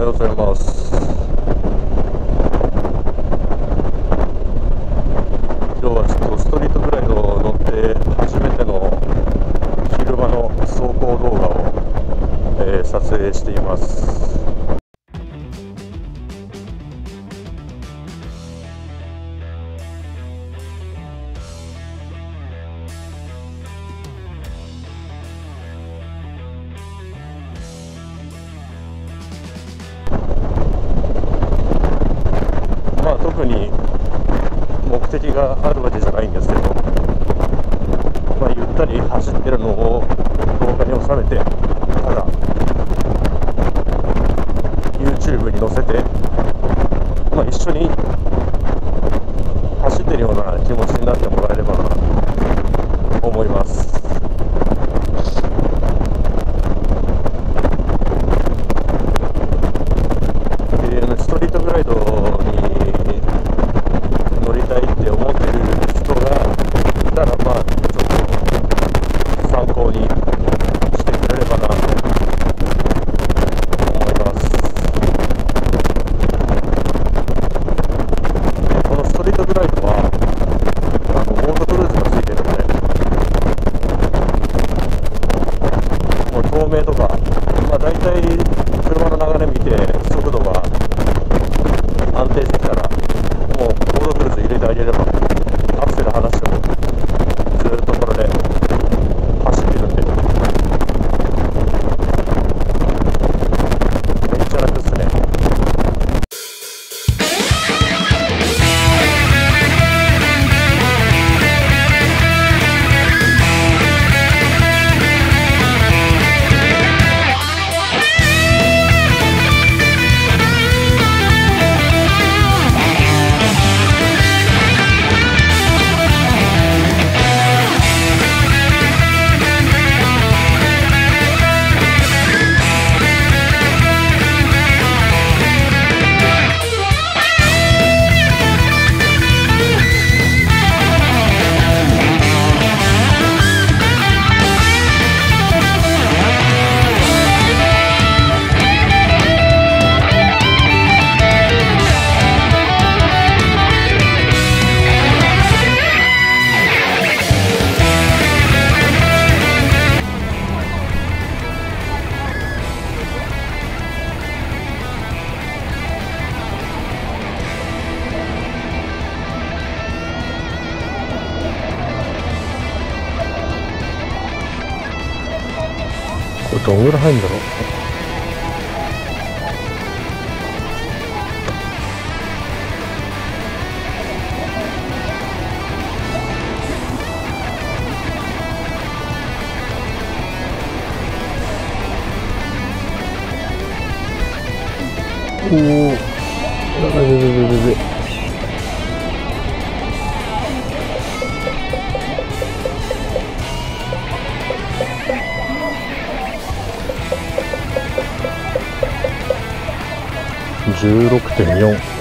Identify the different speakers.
Speaker 1: ようございます。今日はちょっとストリートグライドを乗って初めての昼間の走行動画を、撮影しています。特に目的があるわけじゃないんですけど、ゆったり走ってるのを動画に収めて、ただ YouTube に載せて、一緒に走ってるような気持ちになってもらえればと思います。ストリートグライドに乗りたいって思ってる人がいたら、ちょっと参考にしてくれればなと思います。このストリートグライドはオートクルーズがついてるので、もう透明とか、だいたい車の流れ見て速度が安定してきたら、もうオートクルーズ入れてあげれば、アクセル離してもずっとこれで走ってるんで、めっちゃ楽ですね。これどんぐらい入るんだろう。おお、16.4